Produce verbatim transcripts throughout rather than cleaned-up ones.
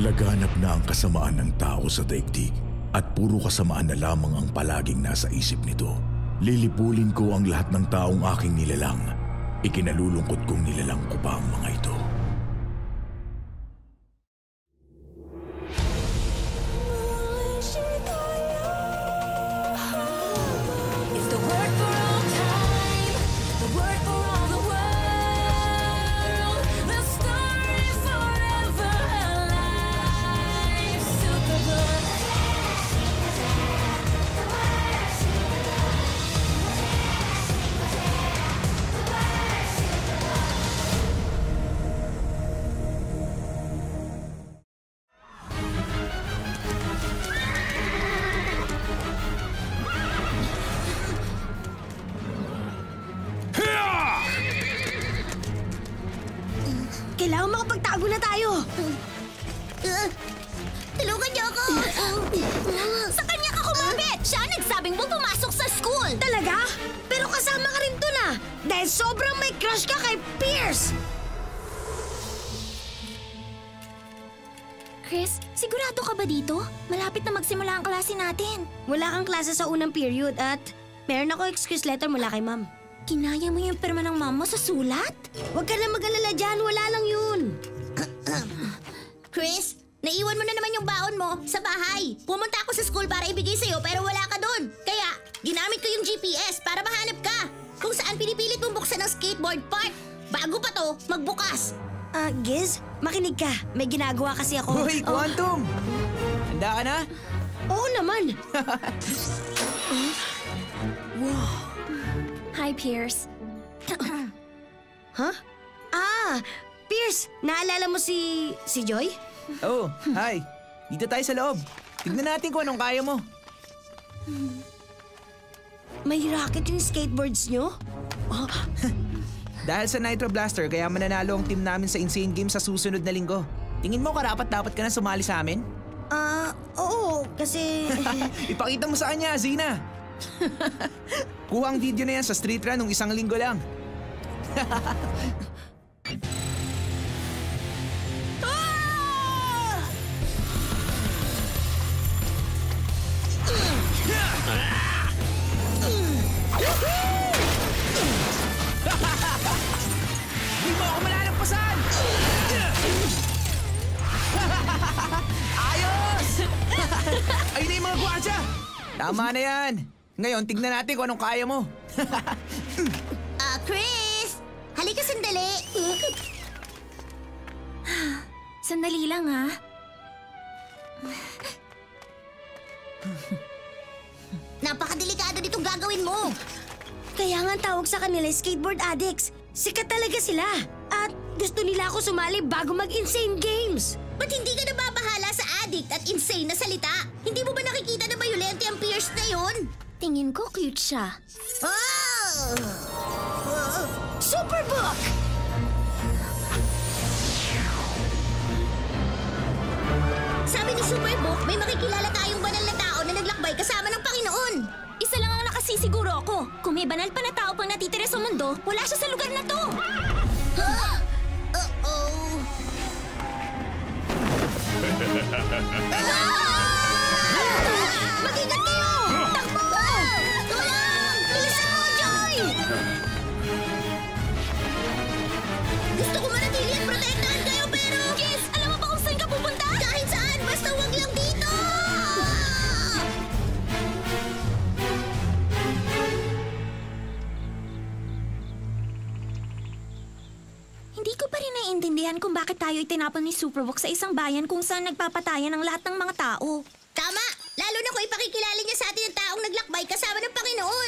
Laganap na ang kasamaan ng tao sa daigdig at puro kasamaan na lamang ang palaging nasa isip nito. Lilipulin ko ang lahat ng taong aking nilalang. Ikinalulungkot kong nilalang ko pa ang mga ito. Kailangan makapagtago na tayo! Uh, tulungan niyo ako! Sa kanya ka kumapit! Siya ang nagsabing mo pumasok sa school! Talaga? Pero kasama ka rin dun ah! Dahil sobrang may crush ka kay Pierce! Chris, sigurado ka ba dito? Malapit na magsimula ang klase natin. Wala kang klase sa unang period at meron ako excuse letter mula kay ma'am. Kinaya mo yung pirma ng mama sa sulat? Huwag ka na mag-alala dyan, wala lang yun. Chris, naiwan mo na naman yung baon mo sa bahay. Pumunta ako sa school para ibigay sa'yo pero wala ka doon. Kaya, ginamit ko yung G P S para mahanap ka. Kung saan pinipilit mong buksan ang skateboard park. Bago pa to, magbukas. Ah, uh, Giz, makinig ka. May ginagawa kasi ako. Hoy, Quantum! Oh. Handa ka na? Oo naman. uh, wow. Hi, Pierce. Huh? Ah, Pierce, naalala mo si... si Joy? Oh, hi. Dito tayo sa loob. Tignan natin kung anong kaya mo. May racket yung skateboards nyo? Oh. Dahil sa Nitro Blaster, kaya mananalo ang team namin sa Insane Games sa susunod na linggo. Tingin mo karapat-dapat ka na sumali sa amin? Ah, uh, oo, kasi... Ipakita mo sa kanya, Zina. Kuha ang video na yan sa street run nung isang linggo lang. Hindi mo ako malalampasan! Ayos! Ayun na yung mga gwardya! Tama na yan! Ngayon, tignan natin kung anong kaya mo. Ah, uh, Chris! Halika sandali! Sandali lang, ha? Napakadelikado nitong gagawin mo! Kaya nga tawag sa kanila skateboard addicts. Sikat talaga sila. At gusto nila ako sumali bago mag-Insane Games. Ba't hindi ka nababahala sa addict at insane na salita? Hindi mo ba nakikita na violente ang Pierce na yun? Tingin ko cute siya. Oh! Oh! Superbook! Sabi ni Superbook, may makikilala tayong banal na tao na naglakbay kasama ng Panginoon. Isa lang ang nakasisiguro ako. Kung may banal pa na tao pang natitira sa mundo, wala siya sa lugar na to. Huh? Uh-oh. Mag-ingat kayo! Takbo! Tulong! Bilisan mo, Joy! Gusto ko manatili at protektahan kayo pero... Kiss, alam mo ba kung saan ka pupunta? Kahit saan, basta wag lang dito! Hindi ko pa rin naiintindihan kung bakit tayo itinapon ni Superbook sa isang bayan kung saan nagpapatayan ang lahat ng mga tao. Tama! Lalo na kung ipakikilala niya sa atin ang taong naglakbay kasama ng Panginoon.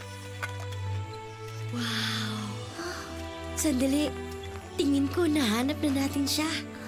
Wow! Sandali. Tingin ko nahanap na natin siya.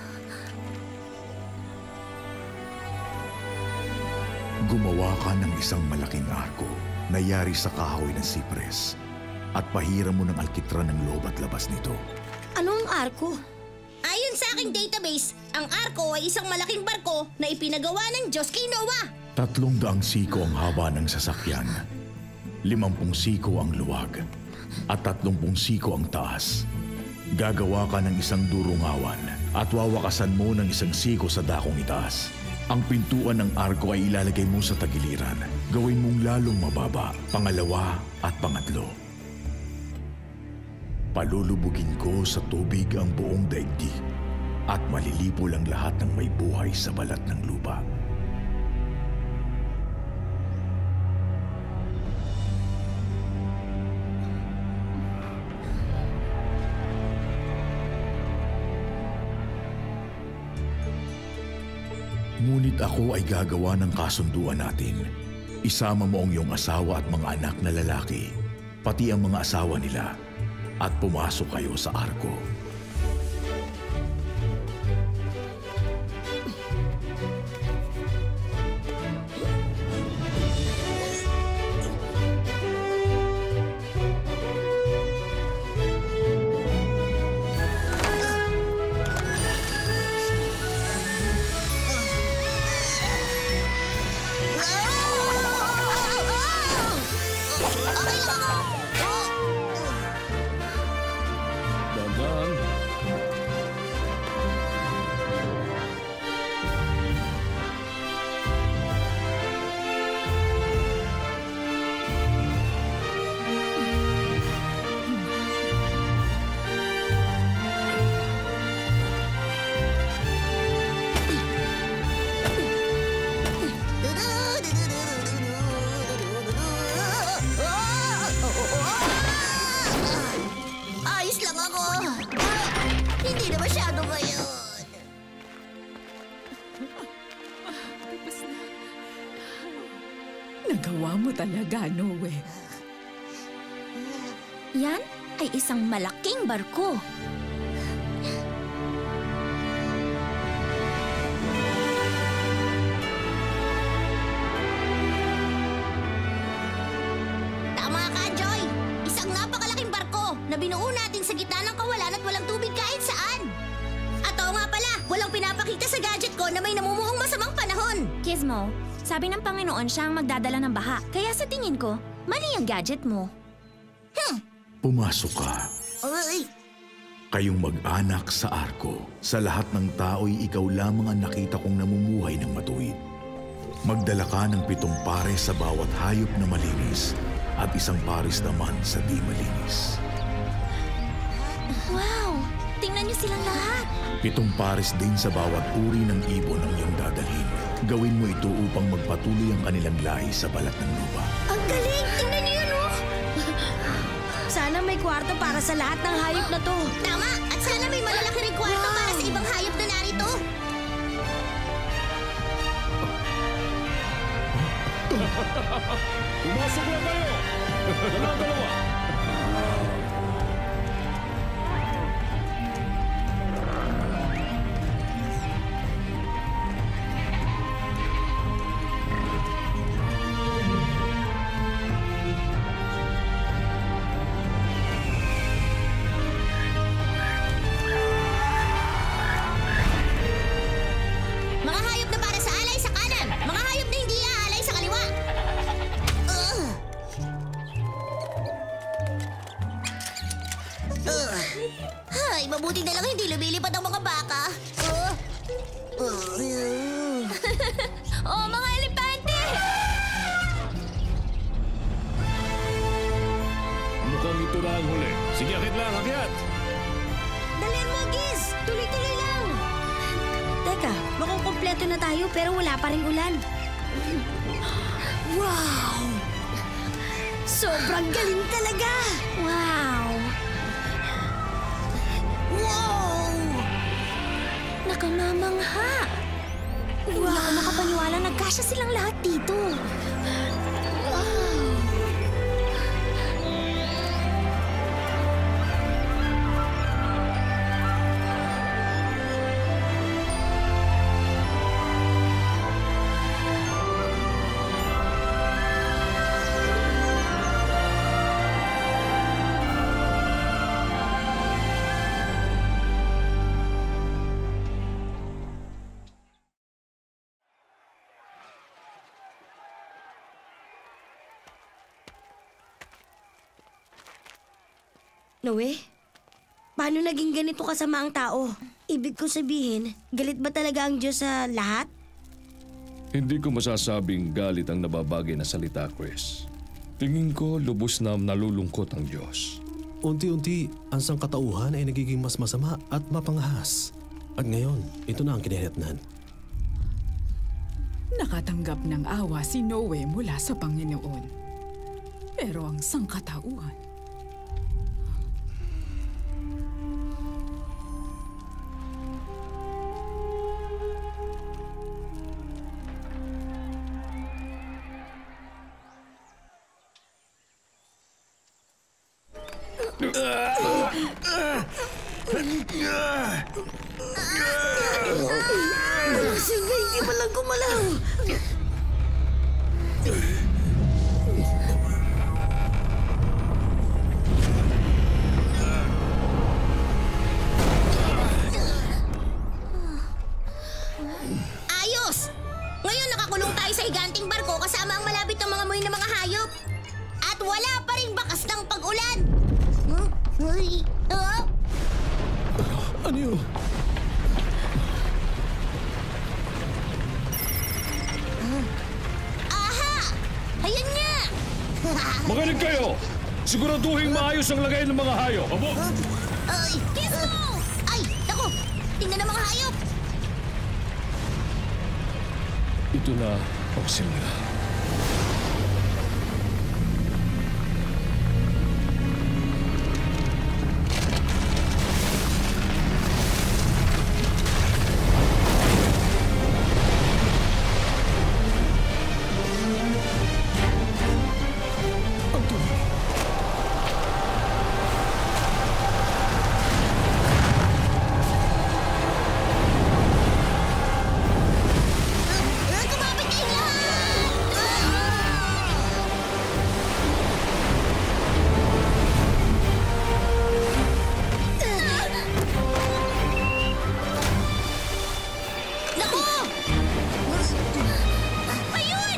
Gumawa ka ng isang malaking arko na yari sa kahoy ng sipres at pahiram mo ng alkitran ng loob at labas nito. Anong arko? Ayon sa aking database, ang arko ay isang malaking barko na ipinagawa ng Diyos kay Noah. Tatlong daang siko ang haba ng sasakyan, limampung siko ang luwag, at tatlumpung siko ang taas. Gagawa ka ng isang durungawan at wawakasan mo ng isang siko sa dakong itaas. Ang pintuan ng arko ay ilalagay mo sa tagiliran. Gawin mong lalong mababa, pangalawa at pangatlo. Palulubugin ko sa tubig ang buong daigdig at malilipo lang lahat ng may buhay sa balat ng lupa. Ngunit ako ay gagawa ng kasunduan natin. Isama mo ang iyong asawa at mga anak na lalaki, pati ang mga asawa nila, at pumasok kayo sa arko. Ayos lang ako. Hindi na masyado ngayon. Nagawa mo talaga, Noe. Yan ay isang malaking barko. Tama ka, Joy. Isang napakalaking barko na binuo natin sa gitna ng kawalan at walang tubig kahit saan. At oo nga pala, walang pinapakita sa gadget ko na may namumuong masamang panahon. Gizmo, sabi ng Panginoon siya ang magdadala ng baha. Kaya sa tingin ko, mali ang gadget mo. Hmm. Pumasok ka. Ay. Kayong mag-anak sa arko. Sa lahat ng tao'y ikaw lamang ang nakita kong namumuhay ng matuwid. Magdala ka ng pitong pares sa bawat hayop na malinis at isang pares naman sa di malinis. Wow! Tingnan niyo silang lahat. Pitong pares din sa bawat uri ng ibon ang iyong dadalhin. Gawin mo ito upang magpatuloy ang kanilang lahi sa balat ng lupa. Ang galing! Tingnan niyo yun, oh! Sana may kwarto para sa lahat ng hayop na to. Tama! At sana may malalaki ring kwarto Wow! para sa ibang hayop na narito. Pumasok lang kayo! Dalawa-dalawa! Mga hayop na para sa alay sa kanan. Mga hayop na hindi aalay sa kaliwa. Ugh. Ugh. Ay, mabuti na lang hindi lumilipad ang mga baka. Ugh. Ugh. Oh, mga elepante! Mukhang ito na ang huli. Sige, akit lang, akit! Dalian mo, Giz! Tuloy-tuloy lang! Teka, makukumpleto na tayo pero wala pa rin ulan. Wow! Sobrang galing talaga! Wow! Wow! Nakamamangha! Hindi ako makapaniwala nagkasya silang lahat dito. Wow! Noe, paano naging ganito kasama ang tao? Ibig ko sabihin, galit ba talaga ang Diyos sa lahat? Hindi ko masasabing galit ang nababagay na salita, Chris. Tingin ko lubos na nalulungkot ang Diyos. Unti-unti, ang sangkatauhan ay nagiging mas masama at mapangahas. At ngayon, ito na ang kinahinatnan. Nakatanggap ng awa si Noe mula sa Panginoon. Pero ang sangkatauhan, Silver, hindi mo lang gumalaw. Ayos! Ngayon nakakulong tayo sa higanting barko kasama ang malapit ng mga moy ng mga hayop. At wala pa rin bakas ng pag-ulan. Hmm? Ay, ah? Ano yun? Aha! Ayun nga! Magaling kayo! Siguraduhin maayos ang lagay ng mga hayop. Abo! Ay, kiss mo! Ay, naku! Tingnan ang mga hayop! Ito na ang simula. Ah, kumapit kayong lahat! Ah! Naku! Ayun!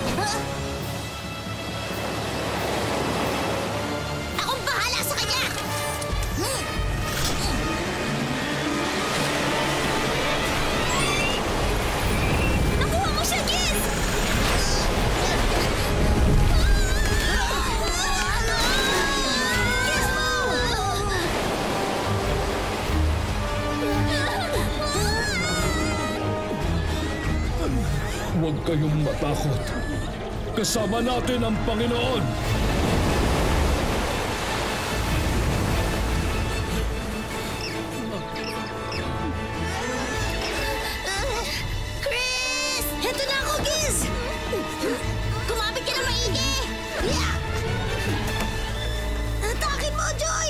Akong bahala sa kanya! Hmm. Nakuha mo siya, Giz! Giz mo! Huwag kayong matakot. Kasama natin ang Panginoon. Chris! Heto na ako, Giz! Kumapit ka na maigi! Yeah! Atakin mo, Joy!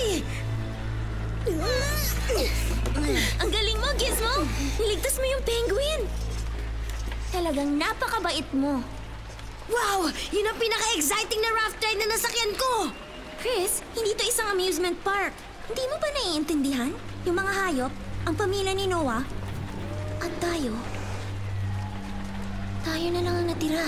Ang galing mo, Gizmo! Niligtas mo yung penguin! Talagang napakabait mo. Wow! Yun ang pinaka-exciting na raft ride na nasakyan ko! Chris, hindi to isang amusement park. Hindi mo ba naiintindihan? Yung mga hayop, ang pamilya ni Noah, at tayo. Tayo na lang ang natira.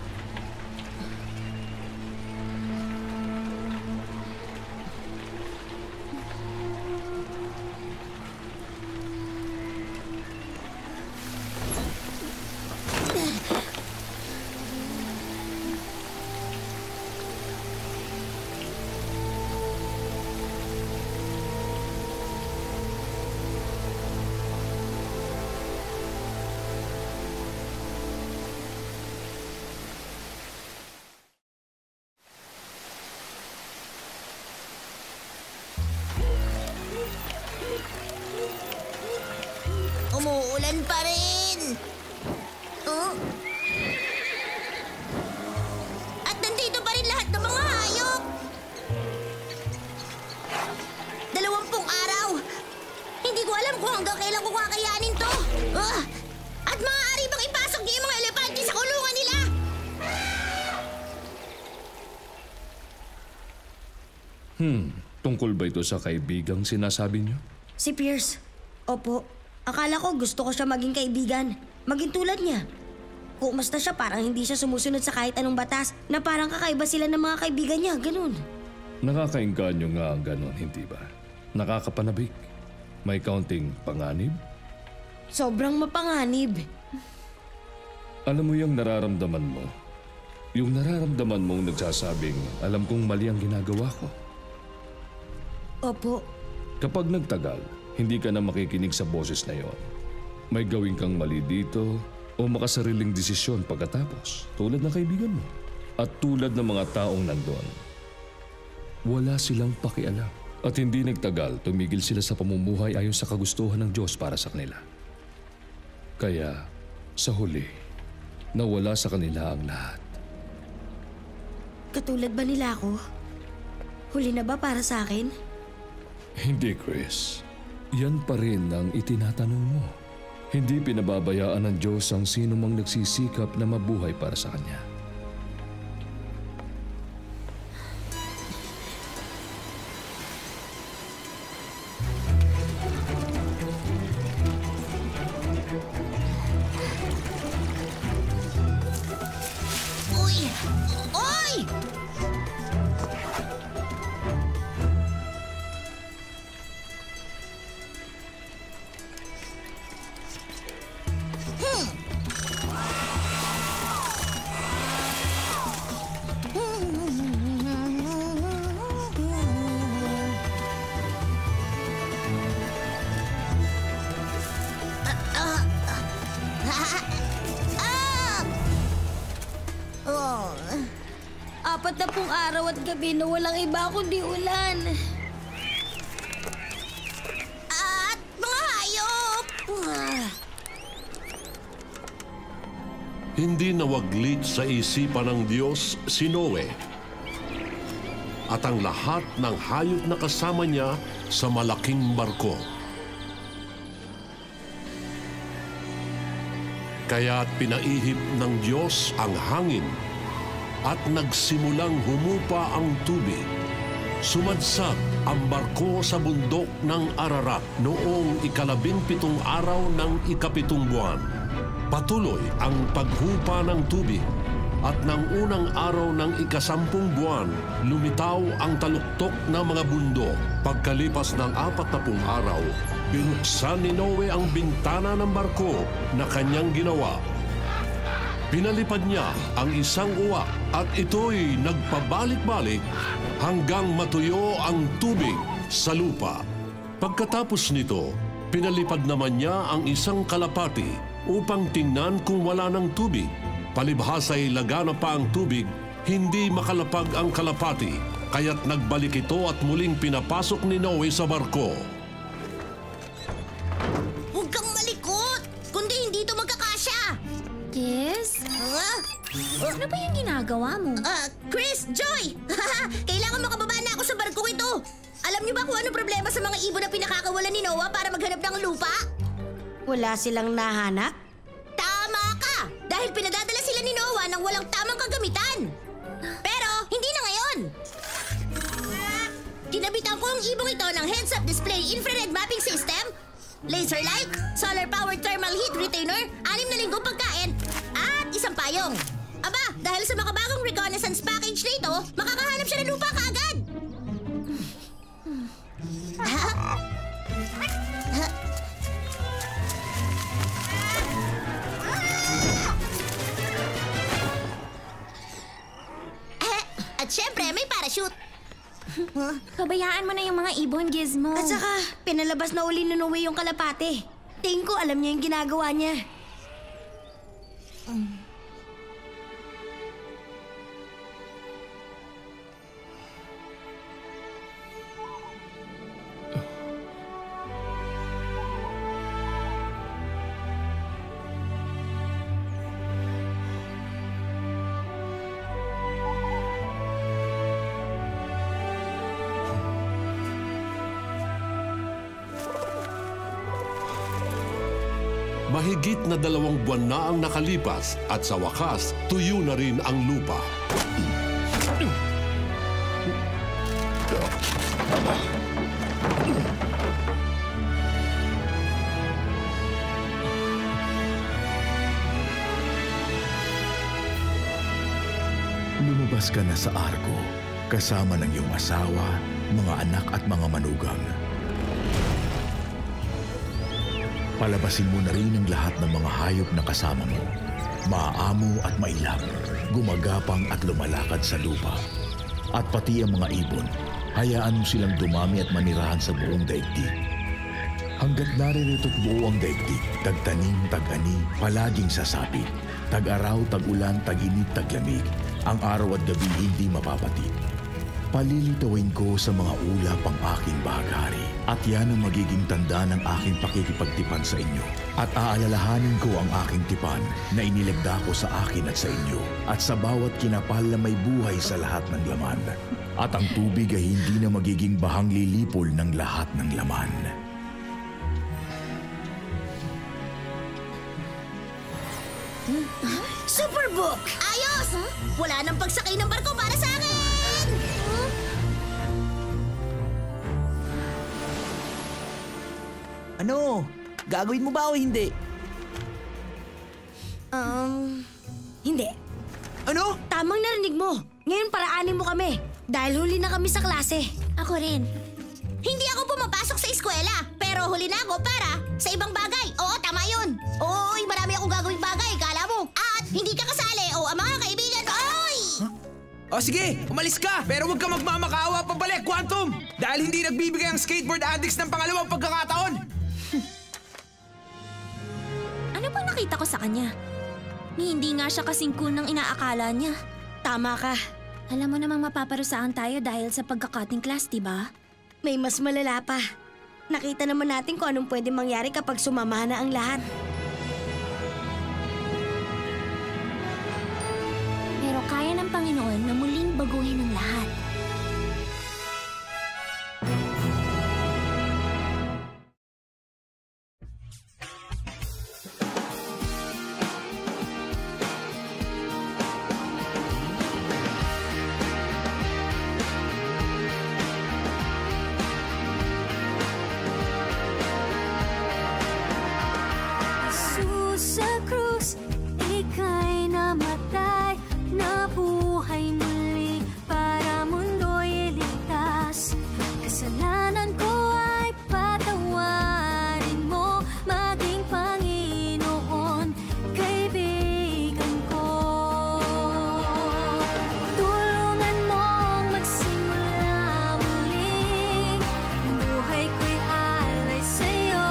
Umuulan pa rin. Oh? At nandito pa rin lahat ng mga hayop. Dalawampung araw. Hindi ko alam kung hanggang kailan ko kakayanin to. Ah! At maaari bang ipasok niyo yung mga elepante sa kulungan nila? Hmm, tungkol ba ito sa kaibigang sinasabi niyo? Si Pierce. Opo. Akala ko gusto ko siya maging kaibigan. Maging tulad niya. Kumusta siya parang hindi siya sumusunod sa kahit anong batas na parang kakaiba sila ng mga kaibigan niya. Ganun. Nakakainganyo nga ang ganon, hindi ba? Nakakapanabik. May kaunting panganib, Sobrang mapanganib. Alam mo yung nararamdaman mo? Yung nararamdaman mong nagsasabing, alam kong mali ang ginagawa ko. Opo. Kapag nagtagal, hindi ka na makikinig sa boses na yon. May gawin kang mali dito o makasariling desisyon pagkatapos, tulad ng kaibigan mo. At tulad ng mga taong nandun, wala silang pakialam. At hindi nagtagal, tumigil sila sa pamumuhay ayon sa kagustuhan ng Diyos para sa kanila. Kaya, sa huli, nawala sa kanila ang lahat. Katulad ba nila ako? Huli na ba para sa akin? Hindi, Chris. Yan pa rin ang itinatanong mo. Hindi pinababayaan ng Diyos ang sino mang nagsisikap na mabuhay para sa Kanya. Uy! Uy! Apat na pong araw at gabi na walang iba kundi ulan. At mga hayop! Hindi nawaglit sa isipan ng Diyos si Noe at ang lahat ng hayop na kasama niya sa malaking barko. Kaya't pinaihip ng Diyos ang hangin at nagsimulang humupa ang tubig. Sumadsad ang barko sa bundok ng Ararat noong ikalabing pitong araw ng ikapitong buwan. Patuloy ang paghupa ng tubig at ng unang araw ng ikasampung buwan, lumitaw ang taluktok ng mga bundok. Pagkalipas ng apat na pung araw, binuksan ni Noe ang bintana ng barko na kanyang ginawa. Pinalipad niya ang isang uwak at ito'y nagpabalik-balik hanggang matuyo ang tubig sa lupa. Pagkatapos nito, pinalipad naman niya ang isang kalapati upang tingnan kung wala ng tubig. Palibhasa'y lagana pa ang tubig, hindi makalapag ang kalapati, kaya't nagbalik ito at muling pinapasok ni Noe sa barko. Huwag kang malikot! Kundi hindi ito magkakasya! Yes? Ah? Ano ba yung ginagawa mo? Ah, Chris! Joy! Kailangan makababa na ako sa barkong ito! Alam niyo ba kung ano problema sa mga ibon na pinakakawalan ni Noah para maghanap ng lupa? Wala silang nahanap? Tama ka! Dahil pinadadala sila ni Noah ng walang tamang kagamitan. Pero, hindi na ngayon! Kinabitan ko ang ibong ito ng heads-up display infrared mapping system, laser light, solar-powered thermal heat retainer, anim na linggong pagkain, at isang payong. Aba, dahil sa makabagong reconnaissance package na ito, makakahanap siya ng lupa kaagad. At syempre, may parachute. Pabayaan mo na yung mga ibon, Gizmo. At saka, pinalabas na uli ni Noe yung kalapate. Tingin ko alam niya yung ginagawa niya. Mahigit na dalawang buwan na ang nakalipas at sa wakas, tuyo na rin ang lupa. Lumabas ka na sa arko, kasama ng iyong asawa, mga anak at mga manugang. Palabasin mo na rin ang lahat ng mga hayop na kasama mo. Maaamo at mailap, gumagapang at lumalakad sa lupa. At pati ang mga ibon, hayaan mo silang dumami at manirahan sa buong daigdig. Hanggat naririto't buo ang daigdig, tagtanim, tag-ani, palaging sasapit. Tag-araw, tag-ulan, tag-init, taglamig. Ang araw at gabi hindi mapapatid. Palilitawin ko sa mga ulap ang aking bahagari. At yan ang magiging tanda ng aking pakikipagtipan sa inyo. At aalalahanin ko ang aking tipan na inilegda ko sa akin at sa inyo. At sa bawat kinapal na may buhay sa lahat ng laman. At ang tubig ay hindi na magiging bahang lilipol ng lahat ng laman. Superbook! Ayos! Wala nang pagsakay ng barko para sa akin! Ano? Gagawin mo ba o hindi? Um, hindi. Ano? Tamang narinig mo. Ngayon paraanin mo kami. Dahil huli na kami sa klase. Ako rin. Hindi ako pumapasok sa eskwela, pero huli na ako para sa ibang bagay. Oo, tama yun. Oy, marami akong gagawing bagay, kala mo. At hindi ka kasali o ang mga kaibigan ko. Oy! Huh? O sige, umalis ka! Pero huwag ka magmamakaawa pabalik, Quantum! Dahil hindi nagbibigay ang skateboard addicts ng pangalawang pagkakataon! Ano bang nakita ko sa kanya? Ni hindi nga siya kasing cool ng inaakala niya. Tama ka. Alam mo namang mapaparusahan tayo dahil sa pagkakating class, diba? May mas malala pa. Nakita naman natin kung anong pwede mangyari kapag sumama na ang lahat. Pero kaya ng Panginoon na muling baguhin ang lahat. Sa krus, ika'y namatay, nabuhay muli para mundo'y iligtas. Kasalanan ko ay patawarin mo, maging Panginoon, kaibigan ko. Tulungan mong magsimula muli, buhay ko'y alay sa'yo.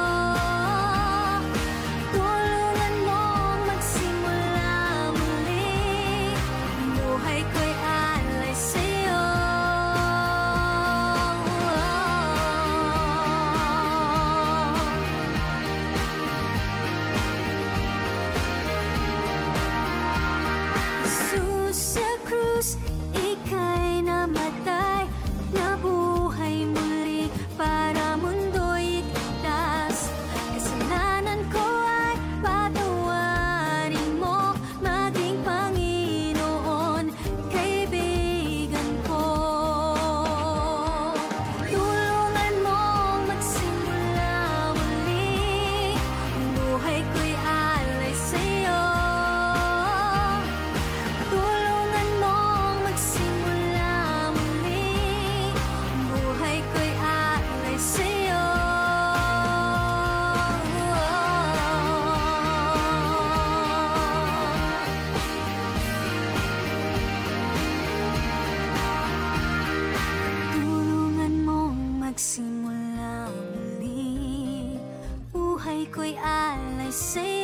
Sa krus, ika'y namatay, nabuhay muli para mundo'y iligtas. Kasalanan ko ay patawarin mo, maging Panginoon, kaibigan ko. Tulungan mong magsimula muli, buhay ko'y alay sa'yo. Tulungan mong magsimula muli, buhay ko'y alay sa'yo. Tulungan mong magsimula muli, buhay ko'y alay sa'yo.